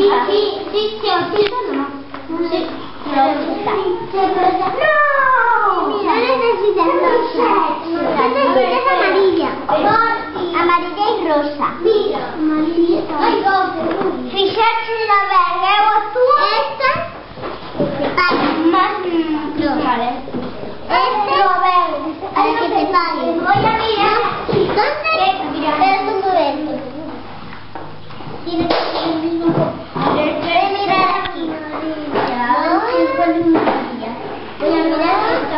no. Sí. No necesitas rosa. Necesitas amarilla. Amarilla y rosa. Mira. Fíjate la verde o azul. Esta. Más vale. Este lo verde. Para que te pague. Voy a mirar. ¿Dónde? Espera un momento. Tienes que hacer el mismo. Voy a mirar aquí. Voy a mirar esta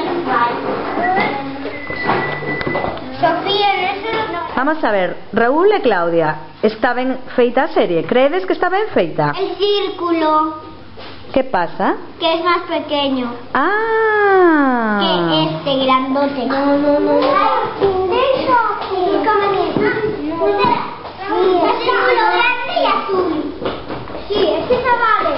Sofía, Vamos a ver, Raúl e Claudia, está ben feita a serie? Creedes que está ben feita? el círculo, Que pasa? que es más pequeño Ah. que este grandote. No. Eso. El círculo grande y azul. Sí, este no vale.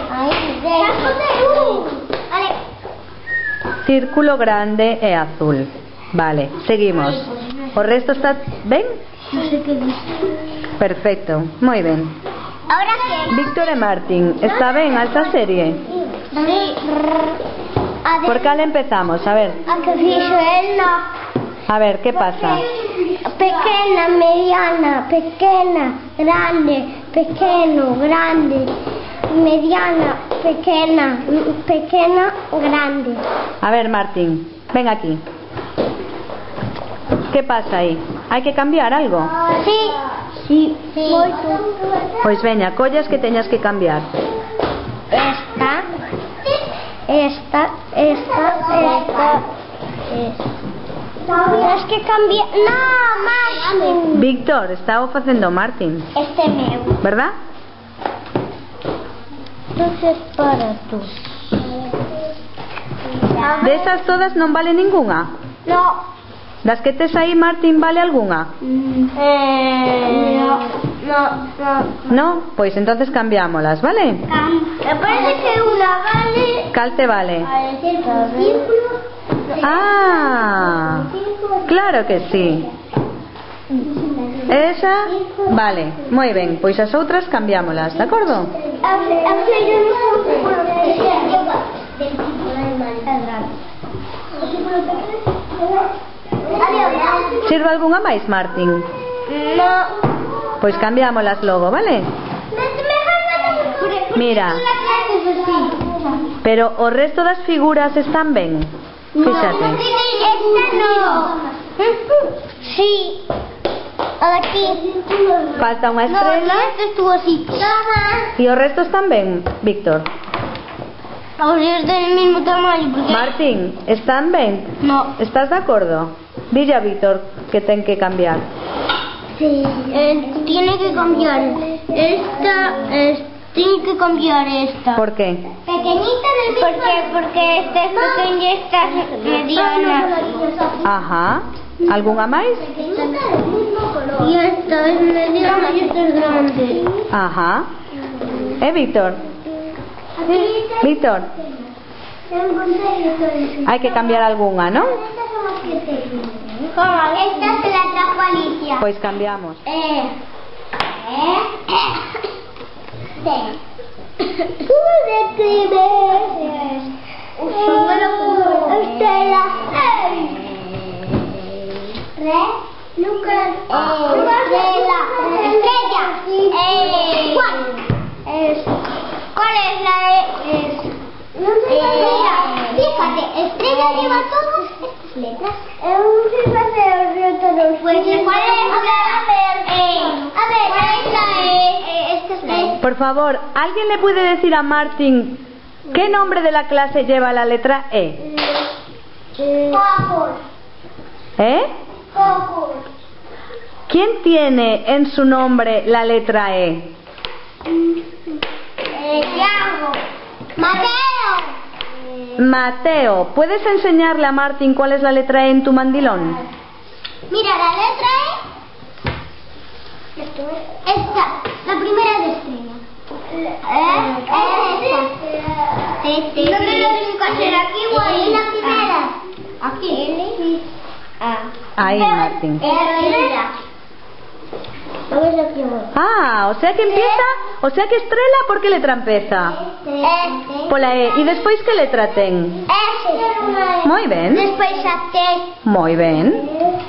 Vale. Círculo grande e azul. Vale, seguimos. O resto está ben? No sé qué dice. Perfecto, moi ben. Ahora qué. Víctor e Martín, está ben a esta serie? Sí. Por cal empezamos? A ver, A que fixo él no. a ver, que pasa? Pequena, mediana, pequena, grande, pequeno, grande, mediana, pequena, pequena, grande. A ver, Martín, ven aquí. Que pasa aí? Hai que cambiar algo? Sí. Sí. Moito. Pois veña, collas que teñas que cambiar. Esta. Tienes que cambiar. No, más. Víctor, está o facendo Martín, Este meu. verdad? Entonces para tú. Desas todas non vale ningunha? No. Das que tes aí, Martín, vale algunha? No. No? Pois entonces cambiámolas, vale? Me parece que una vale. Cal te vale? Círculo. Ah, claro que sí. Esa, vale, moi ben. Pois as outras cambiámolas, de acordo? Sirve algunha máis, Martín? No. Pois cambiámolas logo, vale? Mira. Pero o resto das figuras están ben. Fíxate. Esta no. Sí. Aquí. Falta unha estrela. Este estuvo así. E o resto están ben, Víctor. Vamos a ir del mismo tamaño porque... Martín, están ben? No. Estás de acordo? Dille a Víctor que ten que cambiar. Sí. Tiene que cambiar esta. Tiene que cambiar esta. Por qué? Pequeñita del mismo. Porque esta es pequeña y esta es mediana. Ajá. Algunha máis? Y esta es mediana y esta es grande. Ajá. Víctor? Víctor, hai que cambiar algunha, non? Esta se la trajo Alicia. Pois cambiamos. ¿Pude escribir? Estela. Lucas. Estela. Estrella. ¿Cuál? ¿Cuál es la de? Mira, fíjate, estrella lleva todas estas letras. Pues, ¿cuál es la E? A ver, ¿cuál es la E? Esta es la E. Por favor, ¿alguien le puede decir a Martín qué nombre de la clase lleva la letra E? Cojos. Cojos. ¿Quién tiene en su nombre la letra E? Tiago. Mateo. Mateo, ¿puedes enseñarle a Martín cuál es la letra E en tu mandilón? Mira, la letra E. Esta, la primera de estrella. ¿Dónde lo tengo que hacer? ¿Aquí o ahí? La primera. Aquí. L. A. Ahí, Martín. Vamos a Ah, o sea que empieza, o sea que estrela, ¿por qué letra empieza? Pola E. ¿Y despois que letra ten? Moi ben. Despois a T. Moi ben.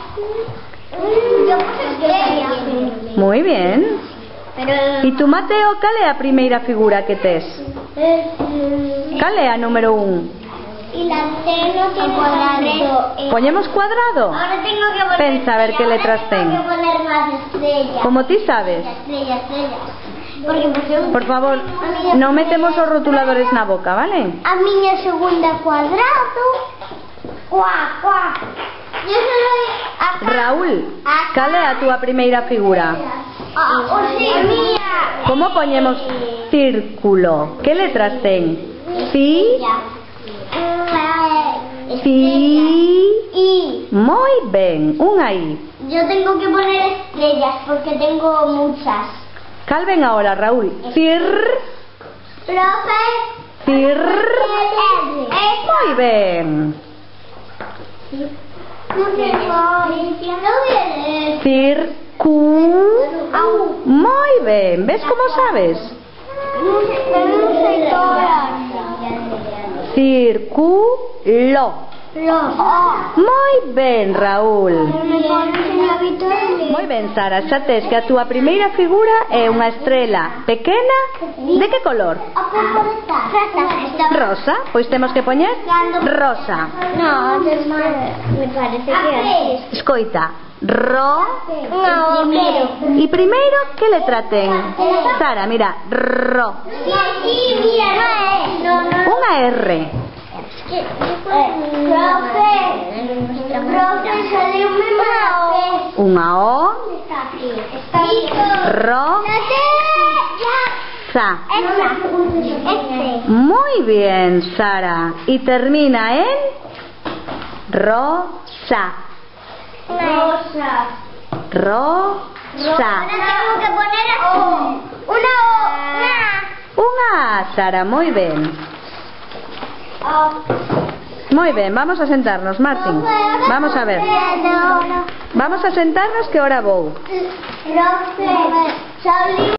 Yo puse estrella. Moi ben. E tú, Mateo, cal é a primeira figura que tes? Cal é a número 1? Y la T no tiene cuadrado. Poñemos cuadrado? Ahora tengo que poner Pensa a ver qué letras ten. Tengo que poner más estrellas. Como ti sabes. Estrella. Porque por ejemplo, Por favor, non metemos os rotuladores na boca, vale? a miña segunda cuadrado. Cuá. Yo soy acá. Raúl, cal é a túa primeira figura? O sea, mía. Como poñemos círculo? Que letras ten? Fi, Y moi ben, unha I. yo tengo que poner estrellas porque tengo muchas. Cal ven ahora, Raúl? Profe. Moi ben. Moi ben. Ves como sabes? Círculo. Moi ben, Raúl. Moi ben, Sara, xa tes que a túa primeira figura é unha estrela pequena. De que color? Rosa. Pois temos que poñer rosa. No, me parece que así. Escoita, Primero. E primeiro, que letra ten? Sara, mira, ro. Sí, mira, no. Unha R. Profe, salió Unha O. Ro. Sa. Muy bien, Sara. Y termina en rosa. Rosa. Tengo que poner una O. Unha, Sara, muy bien. Muy bien, vamos a sentarnos, Martín. Vamos a ver. Vamos a sentarnos que ahora vou. Profe,